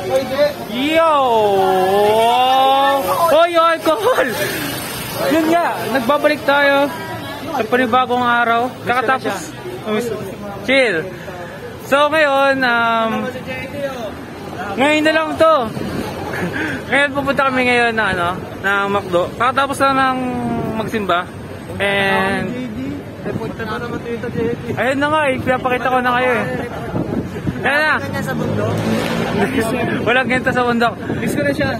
Yo! Hoy, alcohol! Yun nga, nagbabalik tayo sa panibagong araw. Kakatapos. Chill. So ngayon, ngayon na lang to. Ngayon pupunta kami ngayon na ng McDo. Kakatapos lang ng magsimba. And ayun na nga, pinapakita ko na kayo eh. Ayan na. Walang ganito sa bundok. Miss ko na siya.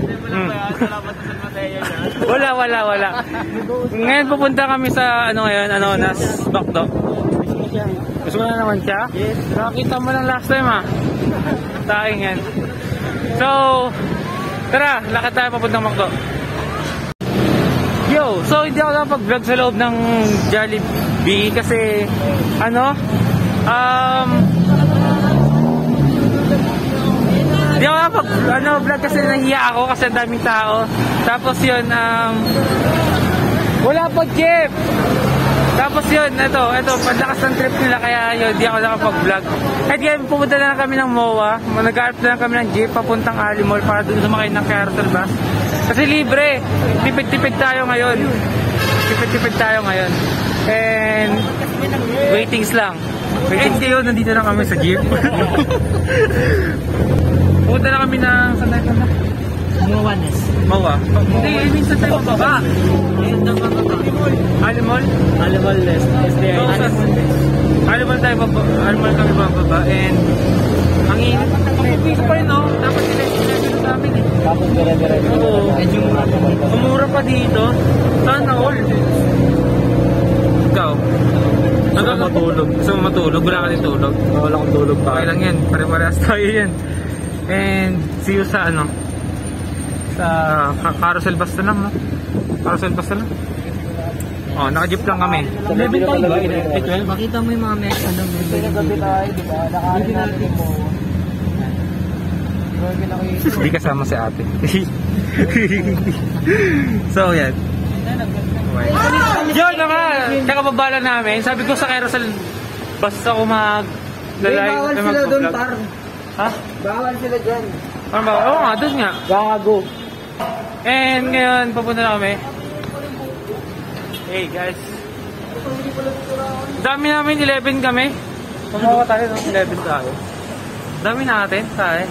Wala. Ngayon pupunta kami sa Anonas McDo. Gusto mo na naman siya? Yes. Nakakita mo lang last time Taking yan. So, tara, lakad tayo papuntang McDo. Yo, so hindi ako nakapag-vlog sa loob ng Jollibee kasi hindi ako nakapag-vlog kasi nahiya ako kasi ang daming tao. Tapos yun, wala pa jeep. Tapos yun, ito, panlakas ng trip nila kaya yun, hindi ako nakapag-vlog. At ngayon, pupunta na lang kami ng MOA. Nag-aarap na lang kami ng jeep papuntang Ali Mall para dun sumakay ng carousel bus. Kasi libre. Tipid-tipid tayo ngayon. And waitings lang. Waitings kayo, nandito na kami sa jeep. Pupunta na kami ng saan tayo na? MOA. Hindi, minsan tayo mababa. Alimol? Alimol less. Alimol kami mababa. And ang init. Pagpipisa pa rin dapat sila sa amin Dapat dire-diretso. Oo. Umura pa dito. Sana all. Ikaw? Gusto mo matulog? Wala ka din tulog? Wala akong tulog pa. Okay lang yan. Pare-parehas tayo yan. And see you sa sa carousel bus na lang, Carousel bus na lang. Naka-jeep lang kami. 11 tayo ba? 12? Makita mo yung mga Gabi tayo, di ba? Nakain natin mo. Hindi kasama si ate. So, yan. Yun naman! Kakababala namin. Sabi ko sa carousel bus ako mag-live. Bawal sila doon, par. Ha? Bawal sila dyan. Oo nga, doon nga. Gago. And ngayon, papunta na kami. Hey guys. Dami namin, 11 kami. Pumawa tayo, 11 tayo. Dami natin, tayo.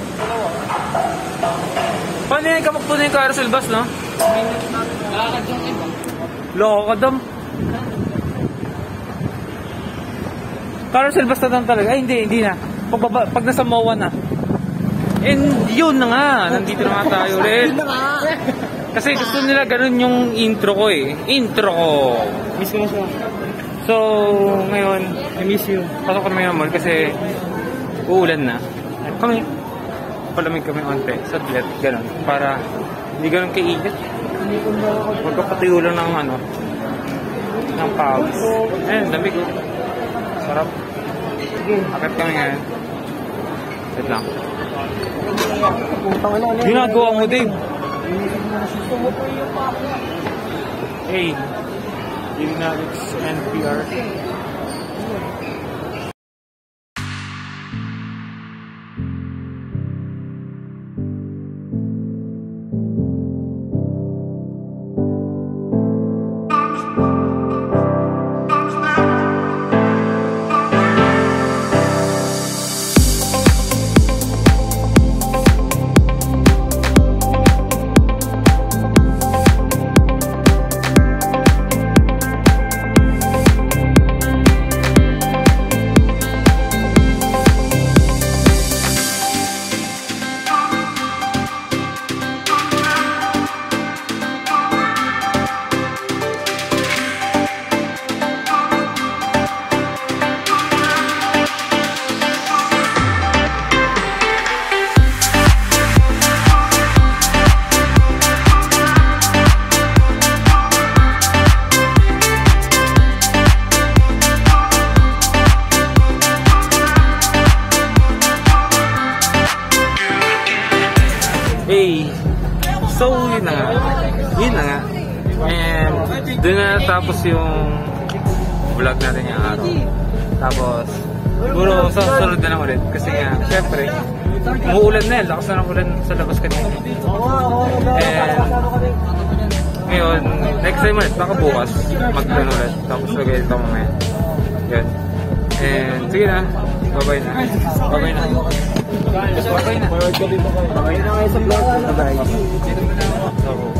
Paano yan kapagpunan yung carousel bus, no? Lakad yung iba. Loko dam. Carousel bus na lang talaga. Ay, hindi na. Pag nasa MOA na. And yun na nga, nandito na nga tayo ulit. Kasi gusto nila ganun yung intro ko Intro ko. Miss ko na siya. So, ngayon, I miss you. pasok kami ng mall kasi uulan na. Kami, palamig kami onte, saglit, ganun. Para hindi ganun kainit. Magkapatayo lang ng pawis. Ayun, lamig Sarap. Akit kami ngayon. Wait lang. Ginagawa mo, Dave. Hey, yun na, it's NPR. So, yun na nga. And, doon na natapos yung vlog natin yung araw. Tapos, puro susunod na lang ulit. Kasi nga, syempre, umuulan na yan. Lakas na ng ulan sa labas kanina. And ngayon, next time ulit, baka bukas, mag-plan ulit. Tapos lagay ito mamaya. Yan. And sige na. Bye-bye na. Bye-bye na. Bye-bye na. Bye na kayo sa vlog. Bye-bye. So,